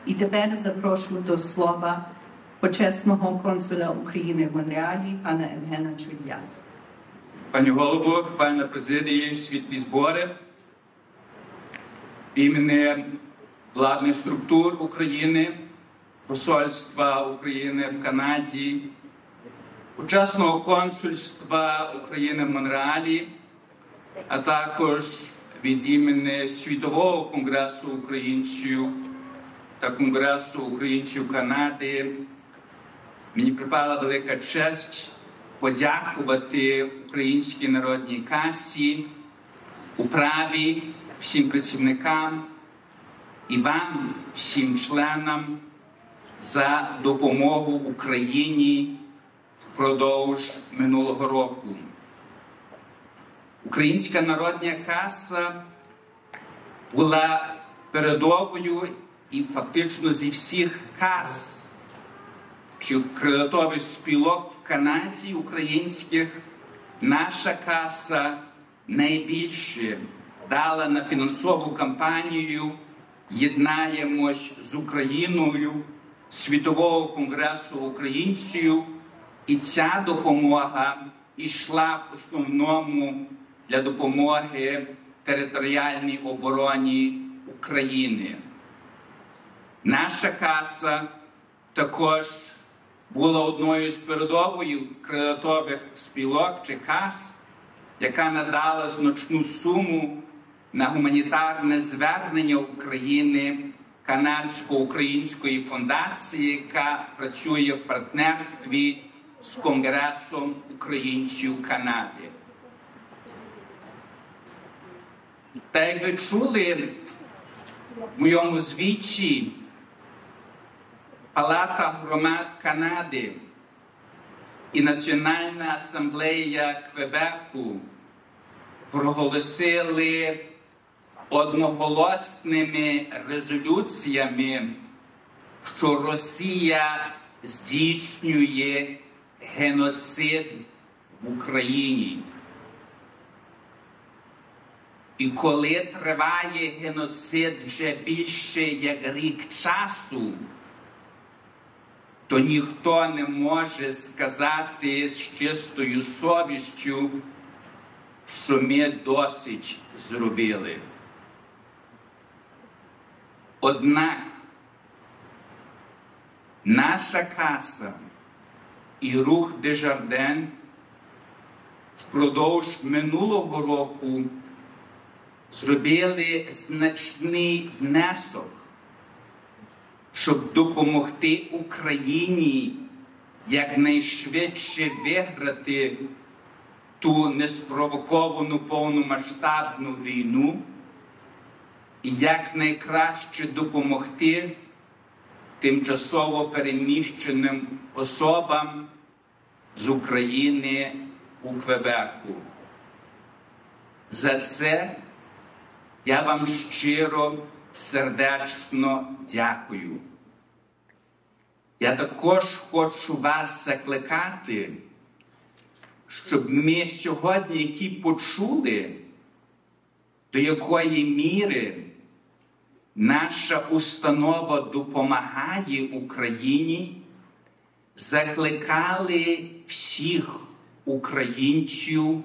І тепер запрошую до слова почесного консула України в Монреалі, пана Євгена Чудя. Пані голово, пане президії, світлі збори, імені владних структур України, посольства України в Канаді, почесного консульства України в Монреалі, а також від імені Світового конгресу українців та Конгресу українців Канади, мені припала велика честь подякувати Українській народній касі, управі, всім працівникам і вам, всім членам, за допомогу Україні впродовж минулого року. Українська народна каса була передовою і фактично зі всіх кас чи кредитових спілок в Канаді українських наша каса найбільше дала на фінансову кампанію «Єднаємось з Україною» Світового конгресу українців, і ця допомога йшла в основному для допомоги територіальній обороні України. Наша каса також була одною з передових кредитових спілок чи кас, яка надала значну суму на гуманітарне звернення України Канадсько-Української фундації, яка працює в партнерстві з Конгресом українців Канади. Та як ви чули в моєму звіті, Палата громад Канади і Національна асамблея Квебеку проголосили одноголосними резолюціями, що Росія здійснює геноцид в Україні. І коли триває геноцид вже більше як рік часу, то ніхто не може сказати з чистою совістю, що ми досить зробили. Однак наша каса і рух Desjardins впродовж минулого року зробили значний внесок, щоб допомогти Україні якнайшвидше виграти ту неспровоковану повномасштабну війну і якнайкраще допомогти тимчасово переміщеним особам з України у Квебеку. За це я вам щиро, сердечно дякую. Я також хочу вас закликати, щоб ми сьогодні, які почули, до якої міри наша установа допомагає Україні, закликали всіх українців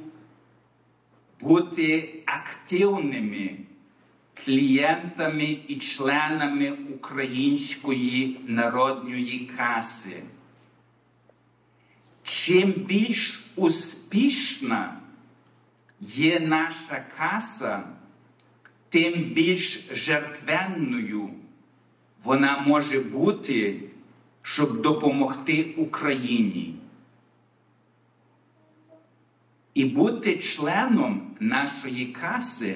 бути активними клієнтами і членами Української народної каси. Чим більш успішна є наша каса, тим більш жертвенною вона може бути, щоб допомогти Україні. І бути членом нашої каси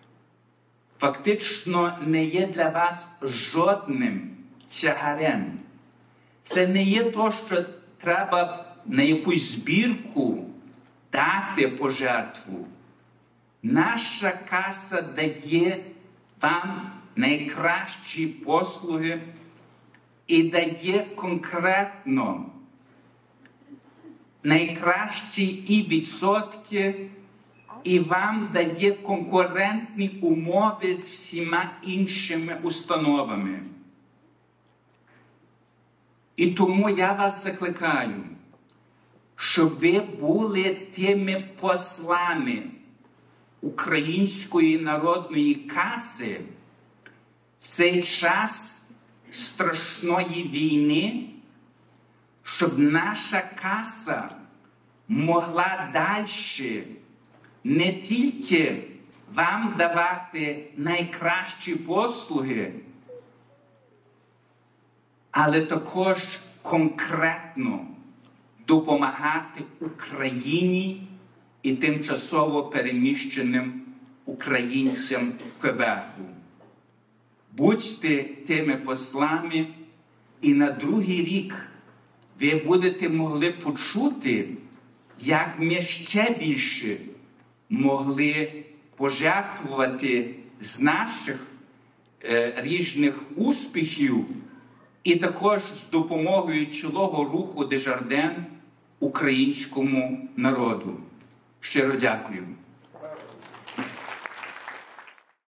фактично не є для вас жодним тягарем. Це не є то, що треба на якусь збірку дати пожертву. Наша каса дає вам найкращі послуги і дає конкретно найкращі і відсотки, і вам дає конкурентні умови з всіма іншими установами. І тому я вас закликаю, щоб ви були тими послами української народної каси в цей час страшної війни, щоб наша каса могла далі не тільки вам давати найкращі послуги, але також конкретно допомагати Україні і тимчасово переміщеним українцям в Квебеку. Будьте тими послами, і на другий рік ви будете могли почути, як ми ще більше могли пожертвувати з наших різних успіхів і також з допомогою цілого руху Дежарден українському народу. Щиро дякую.